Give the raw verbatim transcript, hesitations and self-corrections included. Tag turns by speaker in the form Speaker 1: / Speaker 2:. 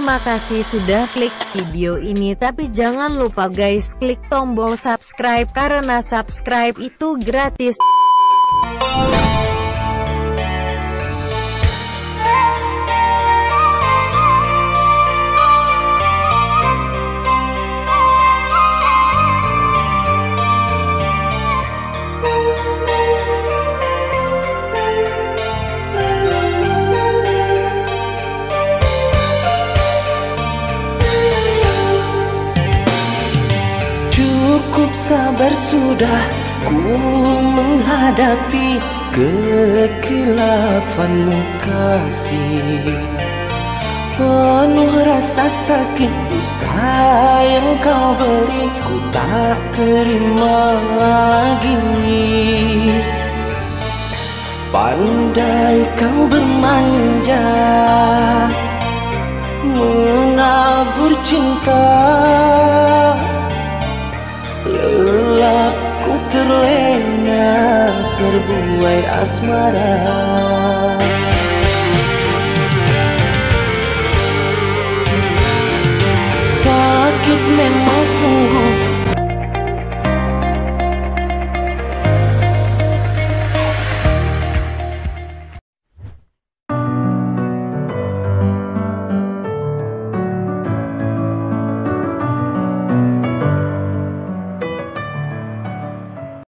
Speaker 1: Terima kasih sudah klik video ini, tapi jangan lupa guys klik tombol subscribe karena subscribe itu gratis.
Speaker 2: Cukup sabar sudah ku menghadapi kekilafanmu kasih. Penuh rasa sakit dusta yang kau beri, ku tak terima lagi. Pandai kau bermanja, menabur cinta, lelahku terlena terbuai asmara.